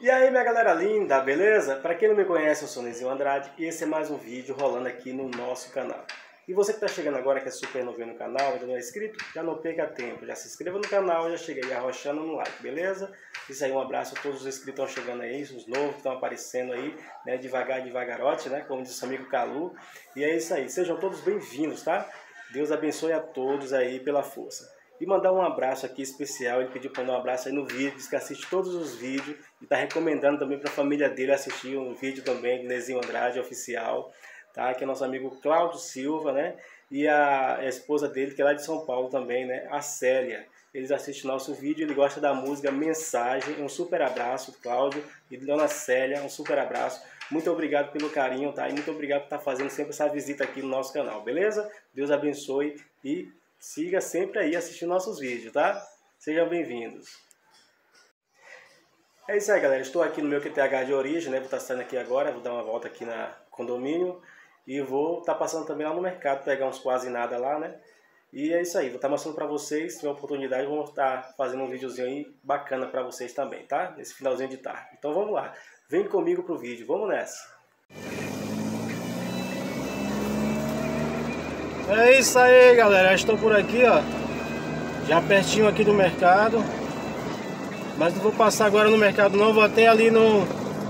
E aí minha galera linda, beleza? Para quem não me conhece, eu sou Nezinho Andrade e esse é mais um vídeo rolando aqui no nosso canal. E você que está chegando agora, que é super novinho no canal, ainda não é inscrito, já não perca tempo, já se inscreva no canal, já chega aí arrochando no like, beleza? Isso aí, um abraço a todos os inscritos que estão chegando aí, os novos que estão aparecendo aí, né? Devagarote, né? Como diz o amigo Calu. E é isso aí, sejam todos bem-vindos, tá? Deus abençoe a todos aí pela força. E mandar um abraço aqui especial, ele pediu para mandar um abraço aí no vídeo, diz que assiste todos os vídeos e está recomendando também para a família dele assistir um vídeo também do Nezinho Andrade oficial, tá? Que é nosso amigo Cláudio Silva, né? E a esposa dele, que é lá de São Paulo também, né? A Célia. Eles assistem nosso vídeo, ele gosta da música Mensagem. Um super abraço, Cláudio e Dona Célia, um super abraço. Muito obrigado pelo carinho, tá? E muito obrigado por estar fazendo sempre essa visita aqui no nosso canal, beleza? Deus abençoe e siga sempre aí assistindo nossos vídeos, tá? Sejam bem-vindos. É isso aí, galera. Estou aqui no meu QTH de origem, né? Vou estar saindo aqui agora, vou dar uma volta aqui na condomínio e vou estar passando também lá no mercado, pegar uns quase nada lá, né? E é isso aí, vou estar mostrando para vocês, se tiver oportunidade, vou estar fazendo um videozinho aí bacana para vocês também, tá? Nesse finalzinho de tarde. Então vamos lá, vem comigo pro vídeo, vamos nessa! É isso aí, galera, estou por aqui, ó, já pertinho aqui do mercado, mas não vou passar agora no mercado não, vou até ali no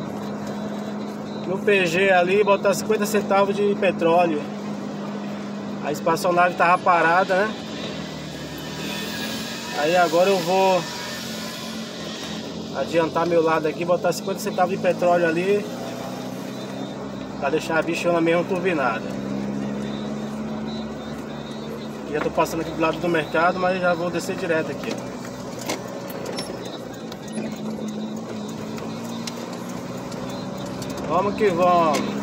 PG ali, botar 50 centavos de petróleo. A espaçonave tava parada, né? Aí agora eu vou adiantar meu lado aqui, botar 50 centavos de petróleo ali, pra deixar a bichona mesmo turbinada. Já tô passando aqui do lado do mercado, mas já vou descer direto aqui. Vamos que vamos.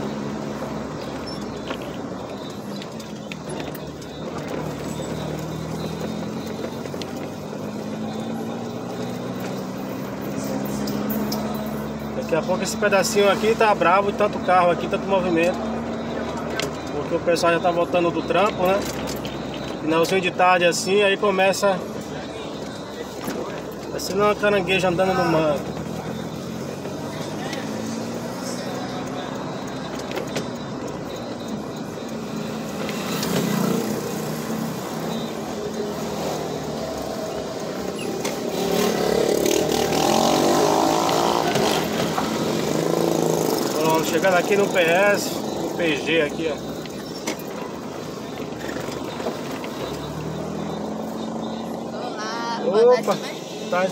Daqui a pouco esse pedacinho aqui tá bravo, tanto carro aqui, tanto movimento. Porque o pessoal já tá voltando do trampo, né? Finalzinho de tarde assim, aí começa parecendo uma carangueja andando no manto. Chegando aqui no PS, no PG aqui, ó. Olá, opa, tá.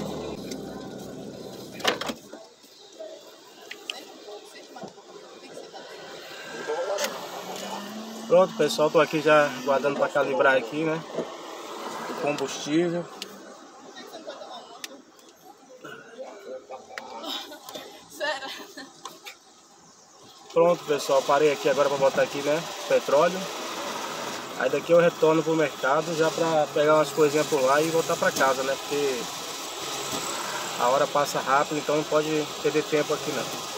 Pronto, pessoal, tô aqui já guardando para calibrar aqui, né? O combustível. Pronto, pessoal, parei aqui agora para botar aqui, né, petróleo. Aí daqui eu retorno pro mercado já para pegar umas coisinhas por lá e voltar para casa, né, porque a hora passa rápido, então não pode perder tempo aqui não.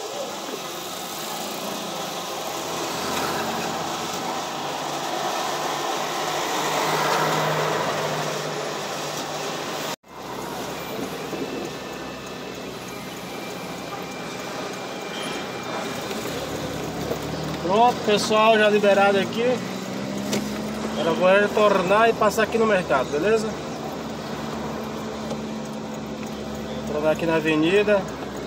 Pronto, pessoal, já liberado aqui. Agora vou retornar e passar aqui no mercado, beleza? Retornar aqui na avenida.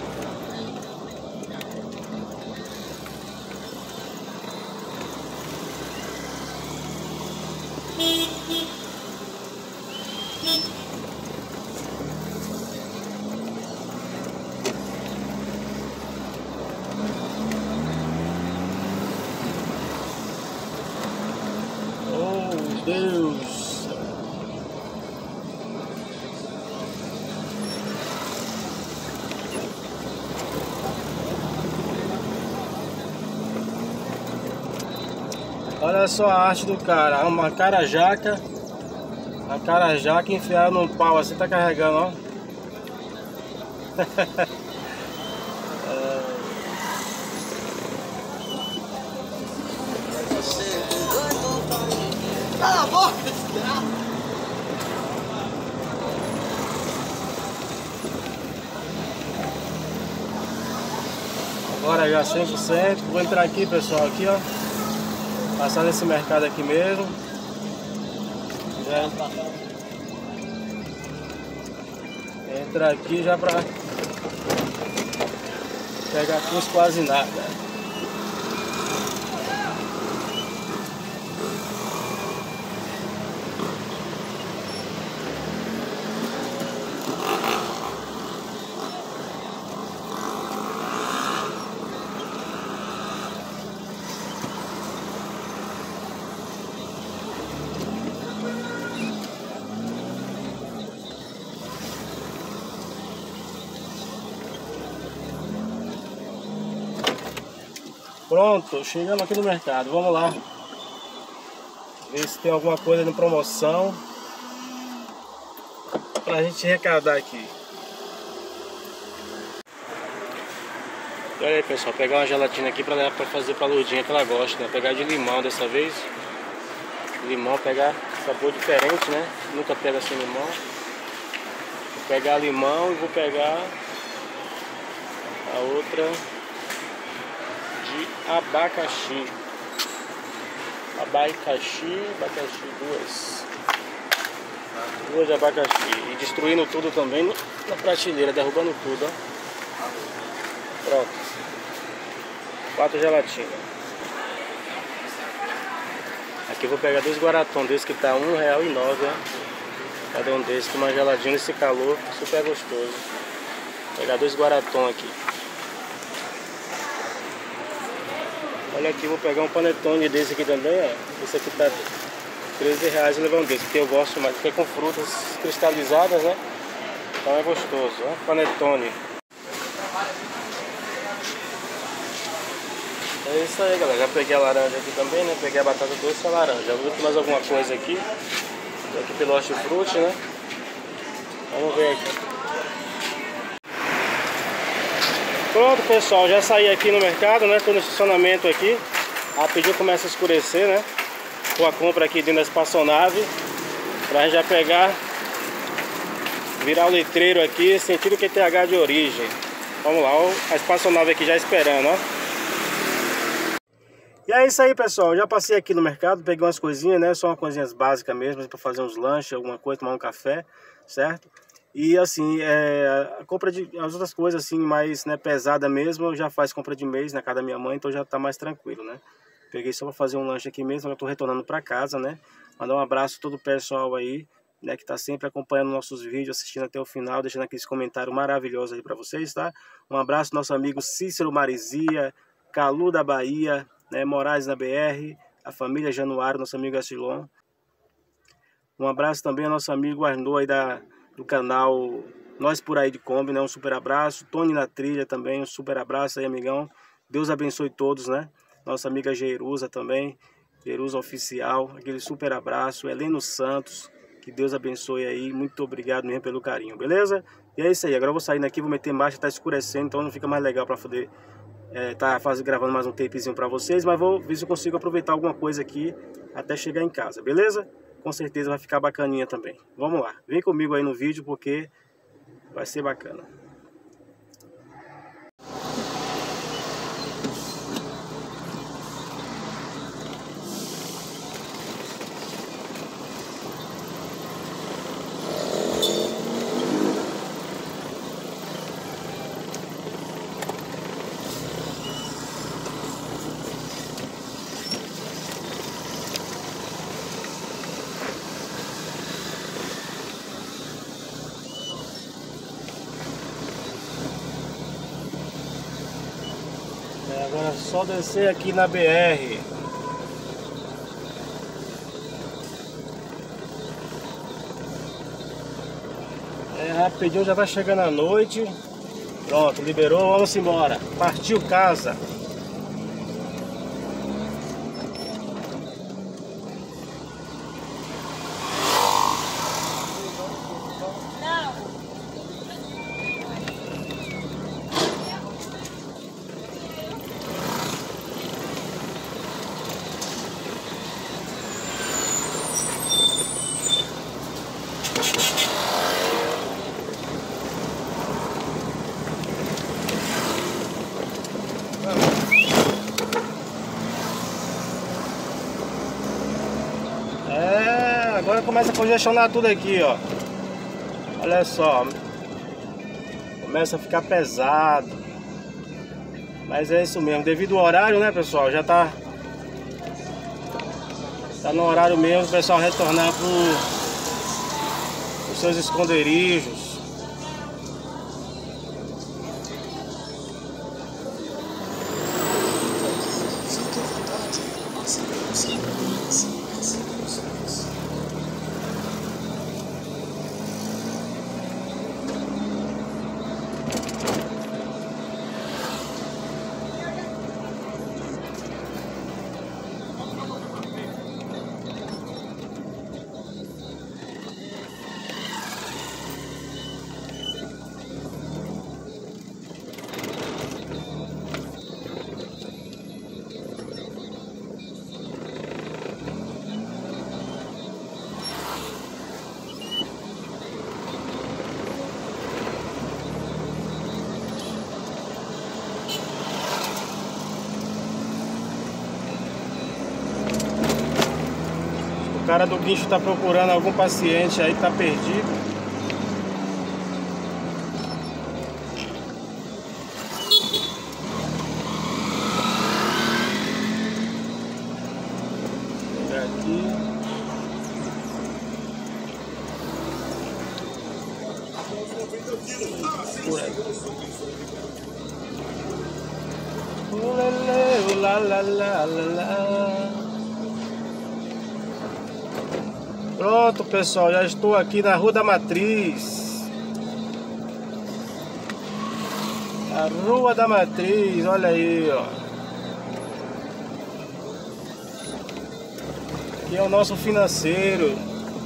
Deus. Olha só a arte do cara, uma cara-jaca enfiada num pau assim, tá carregando, ó. Cala a boca, desgraça! Agora já 100%. Vou entrar aqui, pessoal, aqui, ó. Passar nesse mercado aqui mesmo. Já entra aqui já pra pegar custo quase nada. Pronto, chegamos aqui no mercado, vamos lá ver se tem alguma coisa de promoção pra gente arrecadar aqui. E olha aí, pessoal, pegar uma gelatina aqui pra levar pra fazer pra Lourdinha, que ela gosta, né? Pegar de limão dessa vez. Limão, pegar sabor diferente, né? Nunca pega sem limão. Vou pegar limão e vou pegar a outra de abacaxi. Abacaxi, duas de abacaxi. E destruindo tudo também na prateleira, derrubando tudo, ó. Pronto. 4 gelatinas. Aqui eu vou pegar 2 guaratons desse que tá R$1,09, ó. Cada um desses com uma geladinha nesse calor, super gostoso. Vou pegar 2 guaratons aqui. Olha aqui, vou pegar um panetone desse aqui também, ó. Esse aqui tá R$13 levar um desse, porque eu gosto mais, porque é com frutas cristalizadas, né? Então é gostoso, ó. Panetone. É isso aí, galera. Já peguei a laranja aqui também, né? Peguei a batata doce e a laranja. Vou ver mais alguma coisa aqui. Tem aqui pelo hortifruti, né? Vamos ver aqui. Pronto, pessoal, já saí aqui no mercado, né? Tô no estacionamento aqui. Rapidinho começa a escurecer, né? Com a compra aqui dentro da espaçonave, pra gente já pegar, virar o letreiro aqui, sentido QTH de origem. Vamos lá, ó, a espaçonave aqui já esperando, ó. E é isso aí, pessoal, já passei aqui no mercado, peguei umas coisinhas, né? Só umas coisinhas básicas mesmo, pra fazer uns lanches, alguma coisa, tomar um café, certo? E assim, a compra de as outras coisas assim mais, né, pesada mesmo, eu já faço compra de mês na casa da minha mãe, então já tá mais tranquilo, né? Peguei só para fazer um lanche aqui mesmo, eu tô retornando para casa, né? Mandar um abraço a todo o pessoal aí, né, que tá sempre acompanhando nossos vídeos, assistindo até o final, deixando aqueles comentários maravilhosos aí para vocês, tá? Um abraço ao nosso amigo Cícero Marizia, Calu da Bahia, né, Moraes na BR, a família Januário, nosso amigo Asilon. Um abraço também ao nosso amigo Arnaud aí do canal Nós Por Aí de Kombi, né? Um super abraço. Tony na trilha também, um super abraço aí, amigão. Deus abençoe todos, né? Nossa amiga Jerusa também, Jerusa Oficial, aquele super abraço. Heleno Santos, que Deus abençoe aí. Muito obrigado mesmo pelo carinho, beleza? E é isso aí, agora eu vou sair daqui, vou meter marcha, tá escurecendo, então não fica mais legal para poder gravando mais um tapezinho para vocês, mas vou ver se eu consigo aproveitar alguma coisa aqui até chegar em casa, beleza? Com certeza vai ficar bacaninha também. Vamos lá, vem comigo aí no vídeo porque vai ser bacana. Agora é só descer aqui na BR. Rapidinho, já vai chegando a noite. Pronto, liberou, vamos embora. Partiu casa. começa a congestionar tudo aqui, ó. Olha só. Começa a ficar pesado. Mas é isso mesmo, devido ao horário, né, pessoal? Já tá no horário mesmo, o pessoal retornar os seus esconderijos. O cara do guincho tá procurando algum paciente aí que tá perdido. Aqui. Por aí. Lá, lá, lá, lá, lá. Pronto, pessoal, já estou aqui na Rua da Matriz. A Rua da Matriz, olha aí, ó. Aqui é o nosso financeiro.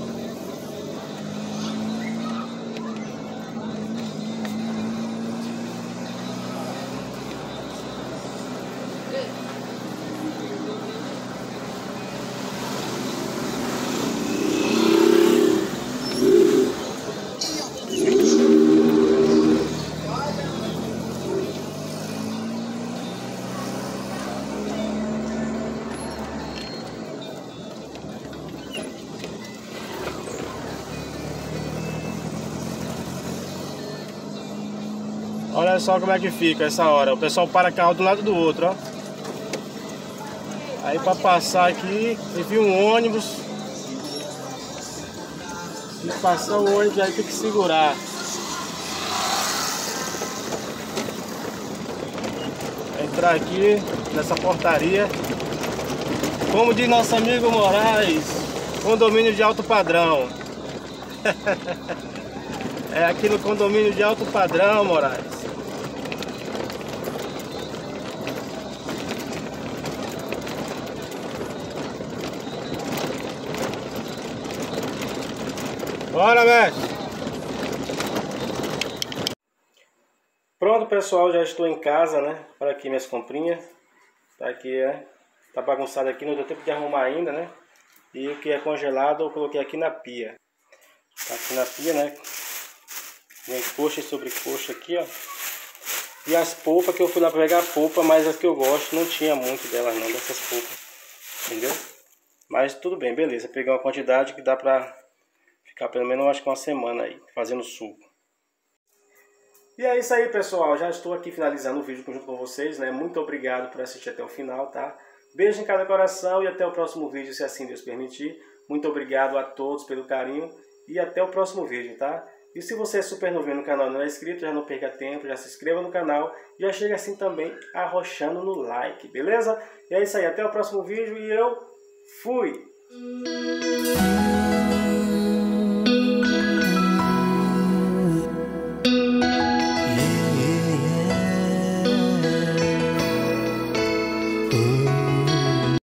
Olha só como é que fica essa hora. O pessoal para carro do lado do outro, ó. Aí para passar aqui, e vir um ônibus. Se passar o ônibus aí tem que segurar. Entrar aqui nessa portaria. Como diz nosso amigo Moraes, condomínio de alto padrão. É aqui no condomínio de alto padrão, Moraes. Bora, mestre! Pronto, pessoal, já estou em casa, né? Olha aqui minhas comprinhas. Tá aqui, né? Tá bagunçado aqui, não deu tempo de arrumar ainda, né? E o que é congelado eu coloquei aqui na pia. Tá aqui na pia, né? Minha coxa e sobrecoxa aqui, ó. E as polpas que eu fui lá pra pegar a polpa, mas as que eu gosto não tinha muito delas não, dessas polpas. Entendeu? Mas tudo bem, beleza. Peguei uma quantidade que dá pra ficar pelo menos, acho que uma semana aí, fazendo suco. E é isso aí, pessoal. Já estou aqui finalizando o vídeo junto com vocês, né? Muito obrigado por assistir até o final, tá? Beijo em cada coração e até o próximo vídeo, se assim Deus permitir. Muito obrigado a todos pelo carinho e até o próximo vídeo, tá? E se você é super novinho no canal e não é inscrito, já não perca tempo, já se inscreva no canal. Já chega assim também arrochando no like, beleza? E é isso aí, até o próximo vídeo e eu fui!